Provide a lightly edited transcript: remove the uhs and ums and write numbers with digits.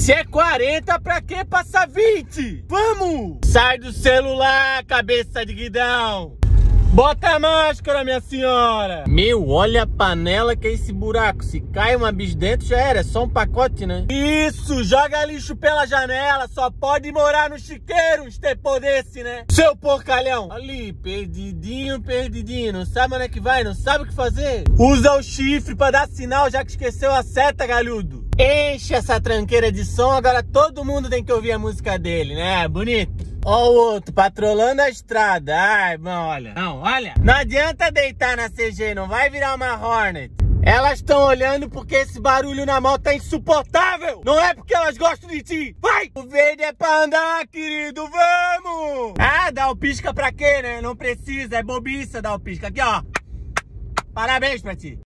Se é 40, pra que passar 20? Vamos! Sai do celular, cabeça de guidão! Bota a máscara, minha senhora! Meu, olha a panela que é esse buraco. Se cai uma bis dentro, já era. É só um pacote, né? Isso! Joga lixo pela janela. Só pode morar no chiqueiro um estepo desse, né? Seu porcalhão! Ali, perdidinho, perdidinho. Não sabe onde é que vai? Não sabe o que fazer? Usa o chifre pra dar sinal, já que esqueceu a seta, galhudo. Enche essa tranqueira de som. Agora todo mundo tem que ouvir a música dele, né? Bonito. Ó o outro, patrolando a estrada. Ai, irmão, olha. Não, olha. Não adianta deitar na CG, não vai virar uma Hornet. Elas estão olhando porque esse barulho na moto tá insuportável. Não é porque elas gostam de ti. Vai! O verde é pra andar, querido. Vamos! Ah, dá o pisca pra quê, né? Não precisa, é bobiça dar o pisca. Aqui, ó. Parabéns pra ti.